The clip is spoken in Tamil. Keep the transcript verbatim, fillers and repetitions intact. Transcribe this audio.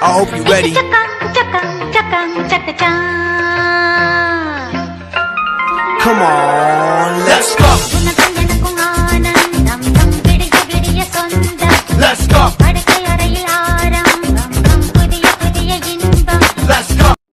I hope you ready. Come on, let's go.